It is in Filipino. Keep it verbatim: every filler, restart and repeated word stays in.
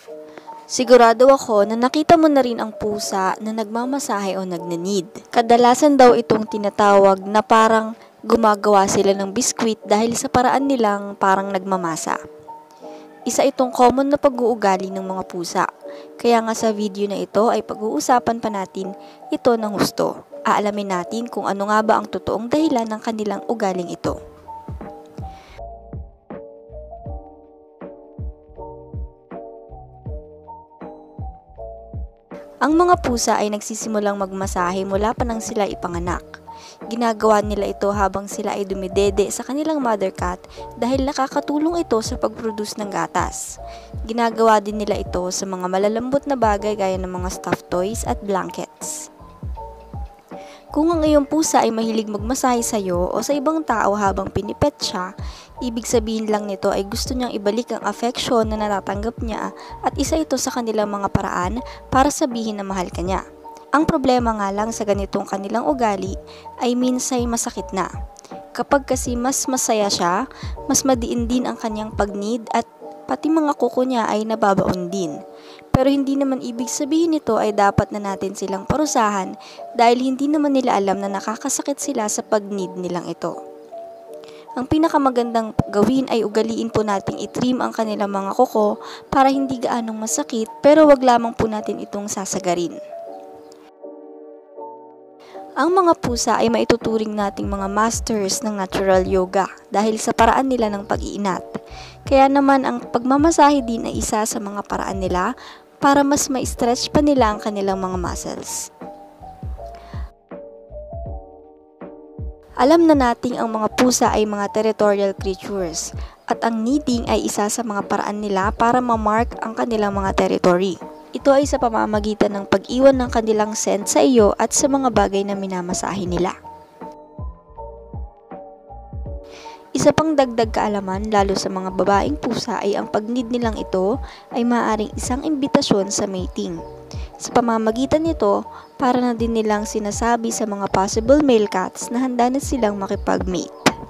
Sigurado ako na nakita mo na rin ang pusa na nagmamasahe o nagnanid. Kadalasan daw itong tinatawag na parang gumagawa sila ng biskwit dahil sa paraan nilang parang nagmamasa. Isa itong common na pag-uugali ng mga pusa. Kaya nga sa video na ito ay pag-uusapan pa natin ito ng husto. Aalamin natin kung ano nga ba ang totoong dahilan ng kanilang ugaling ito. Ang mga pusa ay nagsisimulang magmasahe mula pa nang sila ipanganak. Ginagawa nila ito habang sila ay dumidede sa kanilang mother cat dahil nakakatulong ito sa pag-produce ng gatas. Ginagawa din nila ito sa mga malalambot na bagay gaya ng mga stuffed toys at blankets. Kung ang iyong pusa ay mahilig magmasahe sa iyo o sa ibang tao habang pinipet siya, ibig sabihin lang nito ay gusto niyang ibalik ang affection na natatanggap niya at isa ito sa kanilang mga paraan para sabihin na mahal ka niya. Ang problema nga lang sa ganitong kanilang ugali ay minsay masakit na. Kapag kasi mas masaya siya, mas madiin din ang kanyang pagnid at pati mga kuko niya ay nababaon din. Pero hindi naman ibig sabihin nito ay dapat na natin silang parusahan dahil hindi naman nila alam na nakakasakit sila sa pagnid nilang ito. Ang pinakamagandang gawin ay ugaliin po nating itrim ang kanilang mga kuko para hindi gaanong masakit pero wag lamang po natin itong sasagarin. Ang mga pusa ay maituturing nating mga masters ng natural yoga dahil sa paraan nila ng pag-iinat. Kaya naman ang pagmamasahe din ay isa sa mga paraan nila para mas ma-stretch pa nila ang kanilang mga muscles. Alam na nating ang mga pusa ay mga territorial creatures at ang kneading ay isa sa mga paraan nila para ma-mark ang kanilang mga territory. Ito ay sa pamamagitan ng pag-iwan ng kanilang scent sa iyo at sa mga bagay na minamasahe nila. Isa pang dagdag kaalaman lalo sa mga babaeng pusa ay ang pagnid nilang ito ay maaaring isang imbitasyon sa mating. Sa pamamagitan nito, para na din nilang sinasabi sa mga possible male cats na handa na silang makipag-mate.